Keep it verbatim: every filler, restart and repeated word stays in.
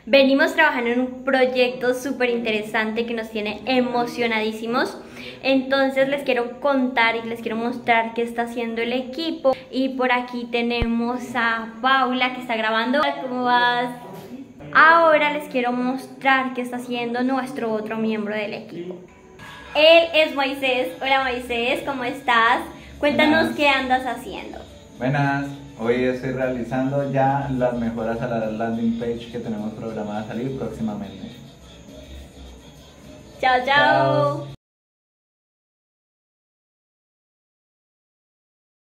Venimos trabajando en un proyecto súper interesante que nos tiene emocionadísimos. Entonces les quiero contar y les quiero mostrar qué está haciendo el equipo. Y por aquí tenemos a Paula que está grabando. ¿Cómo vas? Ahora les quiero mostrar qué está haciendo nuestro otro miembro del equipo. Él es Moisés. Hola Moisés, ¿cómo estás? Cuéntanos Buenas. qué andas haciendo. Buenas, hoy estoy realizando ya las mejoras a la landing page que tenemos programada a salir próximamente. Chao, chao. Chao.